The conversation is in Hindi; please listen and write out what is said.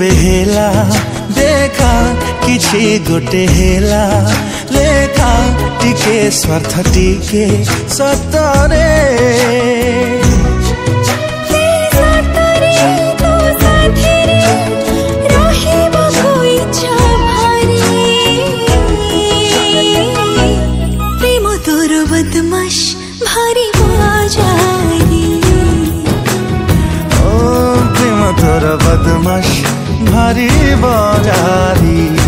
केबे हेला देखा किछि गोटे हेला लेखा टिके स्वार्थ टिके सतरे बदमाश भारी बाजारी ओ प्रेम तोर बदमाश भारी बाजारी।